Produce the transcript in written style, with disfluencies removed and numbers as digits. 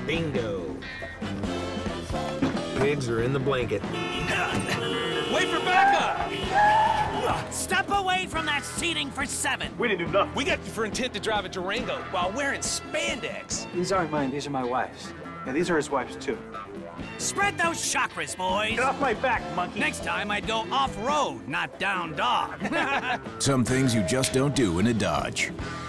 Bingo. Pigs are in the blanket. Wait for backup! Step away from that seating for 7. We didn't do nothing. We got you for intent to drive a Durango while wearing spandex. These aren't mine, these are my wife's. Yeah, these are his wife's, too. Spread those chakras, boys. Get off my back, monkey. Next time I'd go off-road, not down dog. Some things you just don't do in a Dodge.